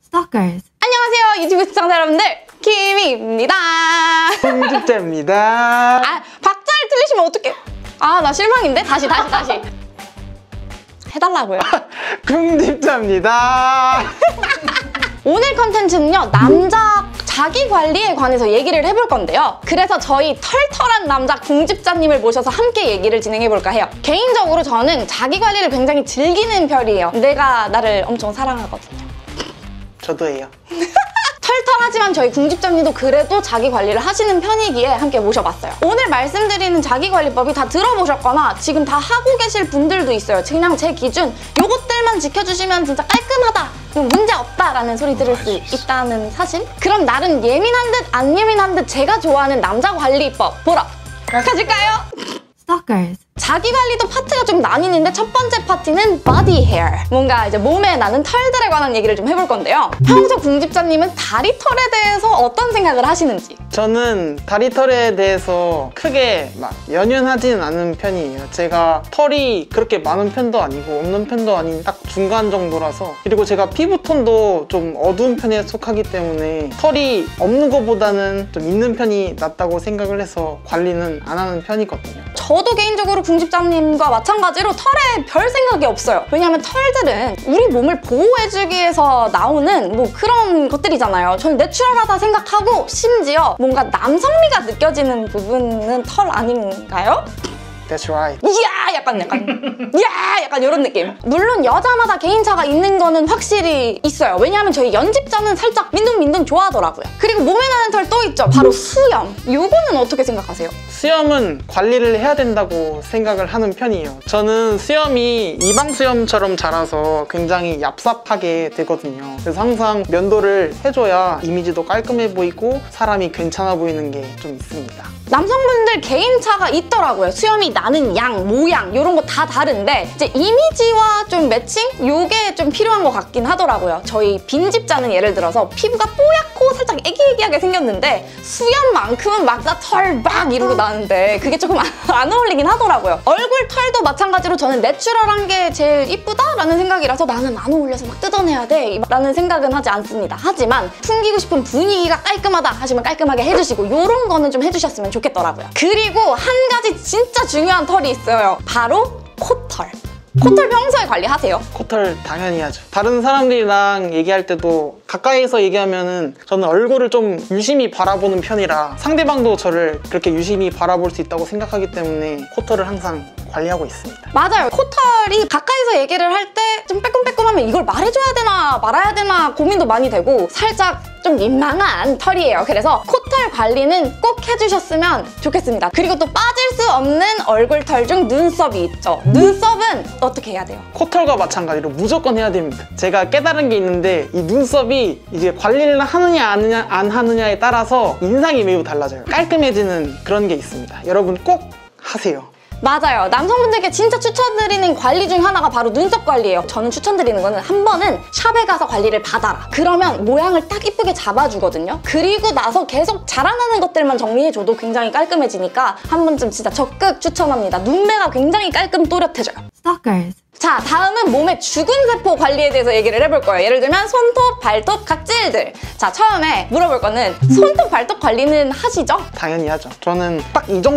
Stalkers. 안녕하세요 유튜브 시청자 여러분들, 키미입니다. 편집자입니다. 아, 박자를 틀리시면 어떡해. 아, 나 실망인데? 다시 해달라고요. 편집자입니다. 오늘 컨텐츠는요, 남자 자기관리에 관해서 얘기를 해볼 건데요. 그래서 저희 털털한 남자 궁집자님을 모셔서 함께 얘기를 진행해볼까 해요. 개인적으로 저는 자기관리를 굉장히 즐기는 편이에요. 내가 나를 엄청 사랑하거든요. 저도예요. 털털하지만 저희 궁집자님도 그래도 자기관리를 하시는 편이기에 함께 모셔봤어요. 오늘 말씀드리는 자기관리법이 다 들어보셨거나 지금 다 하고 계실 분들도 있어요. 그냥 제 기준 요것들만 지켜주시면 진짜 깔끔하다, 문제없다라는 소리 들을 수 있다는 사실? 그럼 나름 예민한 듯 안 예민한 듯 제가 좋아하는 남자관리법 보러 가실까요? Stalkers. 자기관리도 파트가 좀 나뉘는데 첫 번째 파트는 body hair. 뭔가 이제 몸에 나는 털들에 관한 얘기를 좀 해볼 건데요. 평소 궁집자님은 다리털에 대해서 어떤 생각을 하시는지? 저는 다리털에 대해서 크게 막 연연하지는 않은 편이에요. 제가 털이 그렇게 많은 편도 아니고 없는 편도 아닌 딱 중간 정도라서, 그리고 제가 피부톤도 좀 어두운 편에 속하기 때문에 털이 없는 것보다는 좀 있는 편이 낫다고 생각을 해서 관리는 안 하는 편이거든요. 저도 개인적으로 궁집자님과 마찬가지로 털에 별 생각이 없어요. 왜냐하면 털들은 우리 몸을 보호해주기 위해서 나오는 뭐 그런 것들이잖아요. 저는 내추럴하다 생각하고, 심지어 뭔가 남성미가 느껴지는 부분은 털 아닌가요? That's right. 이야 약간 이런 느낌. 물론 여자마다 개인차가 있는 거는 확실히 있어요. 왜냐하면 저희 연집자는 살짝 민둥민둥 좋아하더라고요. 그리고 몸에 나는 털 또 있죠. 바로 수염. 요거는 어떻게 생각하세요? 수염은 관리를 해야 된다고 생각을 하는 편이에요. 저는 수염이 이방 수염처럼 자라서 굉장히 얍삽하게 되거든요. 그래서 항상 면도를 해줘야 이미지도 깔끔해 보이고 사람이 괜찮아 보이는 게 좀 있습니다. 남성분들 개인차가 있더라고요. 수염이 나는 양, 모양 이런 거 다 다른데 이제 이미지와 좀 매칭? 요게 좀 필요한 것 같긴 하더라고요. 저희 빈집자는 예를 들어서 피부가 뽀얗고 살짝 애기애기하게 생겼는데 수염만큼은 막 나 털 막 이러고 나는데 그게 조금 안 어울리긴 하더라고요. 얼굴 털도 마찬가지로 저는 내추럴한 게 제일 이쁘다라는 생각이라서 나는 안 어울려서 막 뜯어내야 돼 라는 생각은 하지 않습니다. 하지만 풍기고 싶은 분위기가 깔끔하다 하시면 깔끔하게 해주시고 요런 거는 좀 해주셨으면 좋겠더라고요. 그리고 한 가지 진짜 중요한 털이 있어요. 바로 코털. 코털 평소에 관리하세요? 코털 당연히 하죠. 다른 사람들이랑 얘기할 때도 가까이서 얘기하면은 저는 얼굴을 좀 유심히 바라보는 편이라 상대방도 저를 그렇게 유심히 바라볼 수 있다고 생각하기 때문에 코털을 항상 관리하고 있습니다. 맞아요. 코털이 가까이서 얘기를 할 때 좀 빼꼼빼꼼하면 이걸 말해줘야 되나 말아야 되나 고민도 많이 되고 살짝 좀 민망한 털이에요. 그래서 코털 관리는 꼭 해주셨으면 좋겠습니다. 그리고 또 빠질 수 없는 얼굴털 중 눈썹이 있죠. 눈썹은 어떻게 해야 돼요? 코털과 마찬가지로 무조건 해야 됩니다. 제가 깨달은 게 있는데 이 눈썹이 이제 관리를 하느냐 안 하느냐에 따라서 인상이 매우 달라져요. 깔끔해지는 그런 게 있습니다. 여러분 꼭 하세요. 맞아요. 남성분들께 진짜 추천드리는 관리 중 하나가 바로 눈썹 관리예요. 저는 추천드리는 거는 한 번은 샵에 가서 관리를 받아라. 그러면 모양을 딱 이쁘게 잡아주거든요. 그리고 나서 계속 자라나는 것들만 정리해줘도 굉장히 깔끔해지니까 한 번쯤 진짜 적극 추천합니다. 눈매가 굉장히 깔끔 또렷해져요. Stalkers. 자, 다음은 몸의 죽은 세포 관리에 대해서 얘기를 해볼 거예요. 예를 들면 손톱, 발톱, 각질들. 자, 처음에 물어볼 거는 손톱, 발톱 관리는 하시죠? 당연히 하죠. 저는 딱 이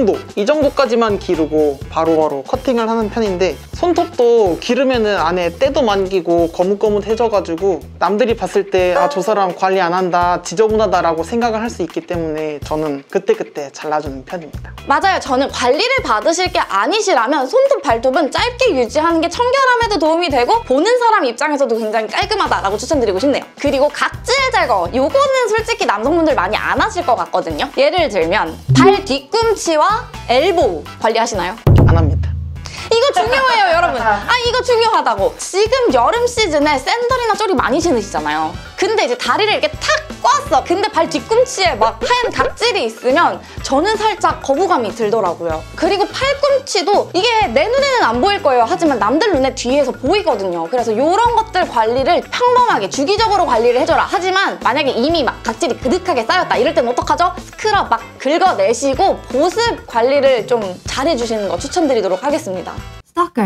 정도까지만 기르고 바로바로 커팅을 하는 편인데, 손톱도 기르면은 안에 때도 만기고 거뭇거뭇해져가지고 남들이 봤을 때 아, 저 사람 관리 안 한다, 지저분하다 라고 생각을 할 수 있기 때문에 저는 그때그때 잘라주는 편입니다. 맞아요. 저는 관리를 받으실 게 아니시라면 손톱, 발톱은 짧게 유지하는 게 청결함에도 도움이 되고 보는 사람 입장에서도 굉장히 깔끔하다라고 추천드리고 싶네요. 그리고 각질 제거, 요거는 솔직히 남성분들 많이 안 하실 것 같거든요. 예를 들면 발 뒤꿈치와 엘보우 관리하시나요? 안 합니다. 이거 중요해요, 여러분. 이거 중요하다고. 지금 여름 시즌에 샌들이나 쪼리 많이 신으시잖아요. 근데 이제 다리를 이렇게 탁 꽈서 근데 발 뒤꿈치에 막 하얀 각질이 있으면 저는 살짝 거부감이 들더라고요. 그리고 팔꿈치도 이게 내 눈에는 안 보일 거예요. 하지만 남들 눈에 뒤에서 보이거든요. 그래서 이런 것들 관리를 평범하게 주기적으로 관리를 해줘라. 하지만 만약에 이미 막 각질이 그득하게 쌓였다 이럴 땐 어떡하죠? 스크럽 막 긁어내시고 보습 관리를 좀 잘해주시는 거 추천드리도록 하겠습니다. Stalkers.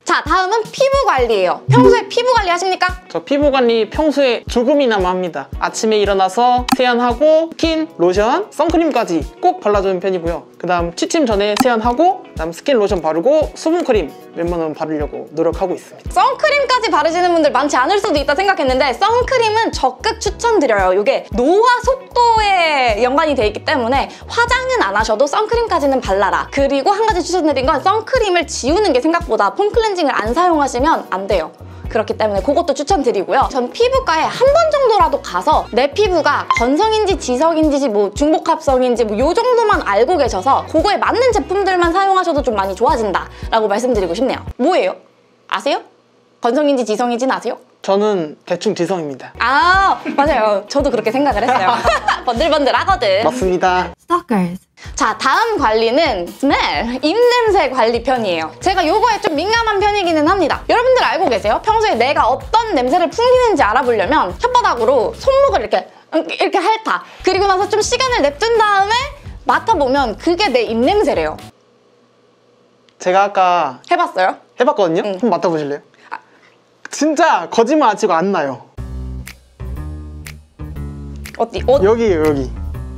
자, 다음은 피부 관리예요. 평소에 피부 관리 하십니까? 저 피부 관리 평소에 조금이나마 합니다. 아침에 일어나서 세안하고 스킨, 로션, 선크림까지 꼭 발라주는 편이고요. 그 다음 취침 전에 세안하고 그다음 스킨 로션 바르고 수분크림 웬만하면 바르려고 노력하고 있습니다. 선크림까지 바르시는 분들 많지 않을 수도 있다 생각했는데 선크림은 적극 추천드려요. 이게 노화 속도에 연관이 돼 있기 때문에 화장은 안 하셔도 선크림까지는 발라라. 그리고 한 가지 추천드린 건 선크림을 지우는 게 생각보다 폼 클렌징을 안 사용하시면 안 돼요. 그렇기 때문에 그것도 추천드리고요. 전 피부과에 한 번 정도라도 가서 내 피부가 건성인지 지성인지 뭐 중복합성인지 뭐 요 정도만 알고 계셔서 그거에 맞는 제품들만 사용하셔도 좀 많이 좋아진다 라고 말씀드리고 싶네요. 뭐예요? 아세요? 건성인지 지성인지는 아세요? 저는 대충 지성입니다. 아, 맞아요. 저도 그렇게 생각을 했어요. 번들번들하거든. 맞습니다. Stalkers. 자, 다음 관리는 스멜, 입냄새 관리 편이에요. 제가 요거에 좀 민감한 편이기는 합니다. 여러분들 알고 계세요? 평소에 내가 어떤 냄새를 풍기는지 알아보려면 혓바닥으로 손목을 이렇게 핥아. 그리고 나서 좀 시간을 냅둔 다음에 맡아보면 그게 내 입냄새래요. 제가 아까 해봤어요? 해봤거든요? 응. 한번 맡아보실래요? 진짜 거짓말 안 치고 안 나요. 어디? 여기에요, 여기.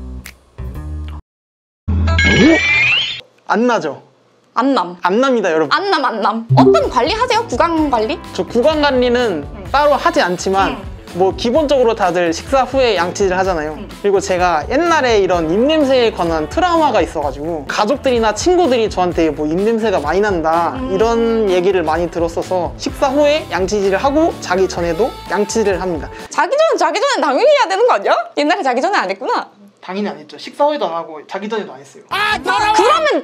안 나죠? 안 남. 안 납니다, 여러분. 안 남. 어떤 관리 하세요? 구강 관리? 저 구강 관리는 따로 하지 않지만 뭐 기본적으로 다들 식사 후에 양치질 하잖아요. 그리고 제가 옛날에 이런 입냄새에 관한 트라우마가 있어가지고 가족들이나 친구들이 저한테 뭐 입냄새가 많이 난다 이런 얘기를 많이 들었어서 식사 후에 양치질을 하고 자기 전에도 양치질을 합니다. 자기 전에 당연히 해야 되는 거 아니야? 옛날에 자기 전에 안 했구나. 당연히 안 했죠. 식사 후에도 안 하고 자기 전에도 안 했어요. 그러면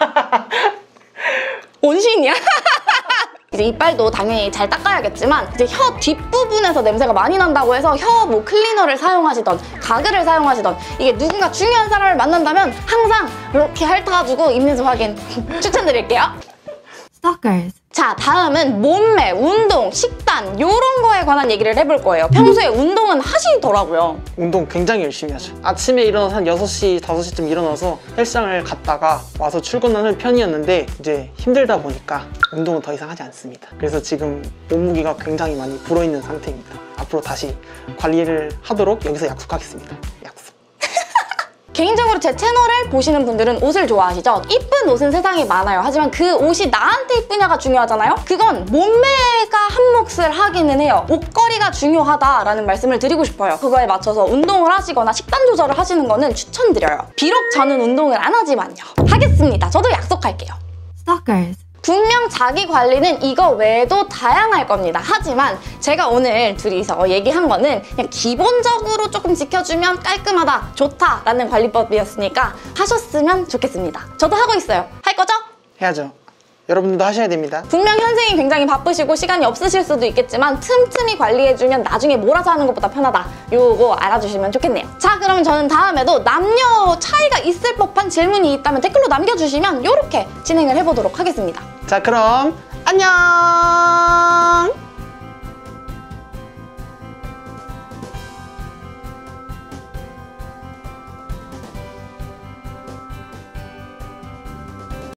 원시인이야? 이제 이빨도 당연히 잘 닦아야겠지만 이제 혀 뒷부분에서 냄새가 많이 난다고 해서 혀 뭐 클리너를 사용하시던 가글을 사용하시던 이게 누군가 중요한 사람을 만난다면 항상 이렇게 핥아가지고 입냄새 확인 추천드릴게요. Stalkers. 자, 다음은 몸매, 운동, 식단 이런 거에 관한 얘기를 해볼 거예요. 평소에 운동은 하시더라고요. 운동 굉장히 열심히 하죠. 아침에 일어나서 한 6시, 5시쯤 일어나서 헬스장을 갔다가 와서 출근하는 편이었는데 이제 힘들다 보니까 운동은 더 이상 하지 않습니다. 그래서 지금 몸무게가 굉장히 많이 불어있는 상태입니다. 앞으로 다시 관리를 하도록 여기서 약속하겠습니다. 약속. 개인적으로 제 채널을 보시는 분들은 옷을 좋아하시죠? 이쁜 옷은 세상에 많아요. 하지만 그 옷이 나한테 이쁘냐가 중요하잖아요? 그건 몸매가 한 몫을 하기는 해요. 옷걸이가 중요하다라는 말씀을 드리고 싶어요. 그거에 맞춰서 운동을 하시거나 식단 조절을 하시는 거는 추천드려요. 비록 저는 운동을 안 하지만요. 하겠습니다. 저도 약속할게요. Stalkers. 분명 자기 관리는 이거 외에도 다양할 겁니다. 하지만 제가 오늘 둘이서 얘기한 거는 그냥 기본적으로 조금 지켜주면 깔끔하다, 좋다라는 관리법이었으니까 하셨으면 좋겠습니다. 저도 하고 있어요. 할 거죠? 해야죠. 여러분들도 하셔야 됩니다. 분명 현생이 굉장히 바쁘시고 시간이 없으실 수도 있겠지만 틈틈이 관리해주면 나중에 몰아서 하는 것보다 편하다. 요거 알아주시면 좋겠네요. 자, 그러면 저는 다음에도 남녀 차이가 있을 법한 질문이 있다면 댓글로 남겨주시면 요렇게 진행을 해보도록 하겠습니다. 자, 그럼 안녕!